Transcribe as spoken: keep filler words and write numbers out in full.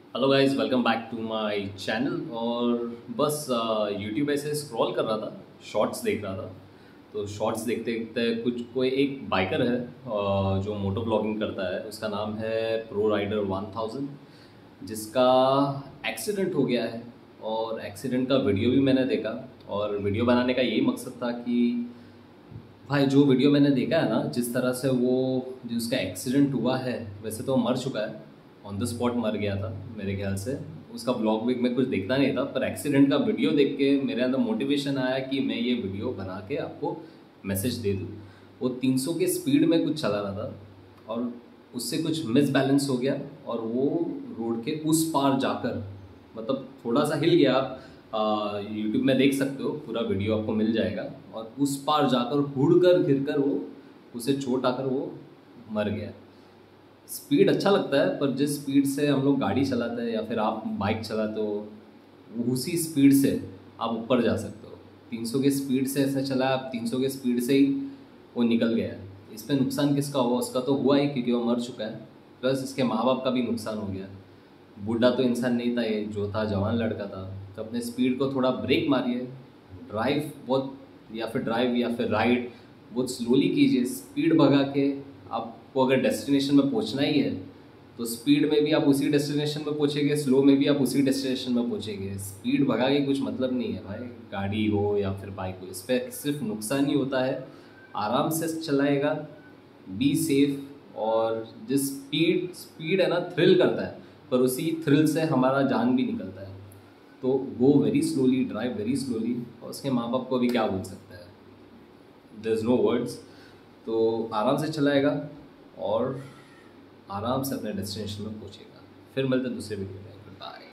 Hello guys, welcome back to my channel. और बस YouTube ऐसे स्क्रॉल कर रहा था, शॉर्ट्स देख रहा था। तो शॉर्ट्स देखते देखते कुछ कोई एक बाइकर है अ, जो मोटो ब्लॉगिंग करता है। उसका नाम है प्रो राइडर वन थाउजेंड, जिसका एक्सीडेंट हो गया है। और एक्सीडेंट का वीडियो भी मैंने देखा। और वीडियो बनाने का यही मकसद था कि भाई, जो वीडियो मैंने देखा है ना, जिस तरह से वो जो उसका एक्सीडेंट हुआ है, वैसे तो वो मर चुका है, ऑन द स्पॉट मर गया था मेरे ख्याल से। उसका ब्लॉग भी मैं कुछ देखता नहीं था, पर एक्सीडेंट का वीडियो देख के मेरे अंदर मोटिवेशन आया कि मैं ये वीडियो बना के आपको मैसेज दे दूँ। वो तीन सौ के स्पीड में कुछ चला रहा था और उससे कुछ मिस बैलेंस हो गया और वो रोड के उस पार जाकर, मतलब थोड़ा सा हिल गया। आप यूट्यूब में देख सकते हो, पूरा वीडियो आपको मिल जाएगा। और उस पार जाकर हुड़ कर गिर कर वो, उसे चोट आकर वो मर गया। स्पीड अच्छा लगता है, पर जिस स्पीड से हम लोग गाड़ी चलाते हैं या फिर आप बाइक चलाते हो, उसी स्पीड से आप ऊपर जा सकते हो। तीन सौ के स्पीड से ऐसा चला, आप तीन सौ के स्पीड से ही वो निकल गया। इस पर नुकसान किसका हुआ? उसका तो हुआ ही, क्योंकि वो मर चुका है। प्लस इसके माँ बाप का भी नुकसान हो गया। बूढ़ा तो इंसान नहीं था ये, जो था जवान लड़का था। तो अपने स्पीड को थोड़ा ब्रेक मारिए, ड्राइव बहुत, या फिर ड्राइव या फिर राइड बहुत स्लोली कीजिए। स्पीड भगा के आपको अगर डेस्टिनेशन में पहुंचना ही है, तो स्पीड में भी आप उसी डेस्टिनेशन में पहुंचेंगे, स्लो में भी आप उसी डेस्टिनेशन में पहुंचेंगे। स्पीड भगा के कुछ मतलब नहीं है भाई, गाड़ी हो या फिर बाइक हो, इस पर सिर्फ नुकसान ही होता है। आराम से चलाएगा, बी सेफ। और जिस स्पीड स्पीड है ना, थ्रिल करता है, पर उसी थ्रिल से हमारा जान भी निकलता है। तो go very slowly, drive very slowly. और उसके माँ बाप को भी क्या बोल सकता है, देयर इज़ नो वर्ड्स। तो आराम से चलाएगा और आराम से अपने डेस्टिनेशन में पहुंचेगा। फिर मिलते हैं दूसरे वीडियो में। बाय।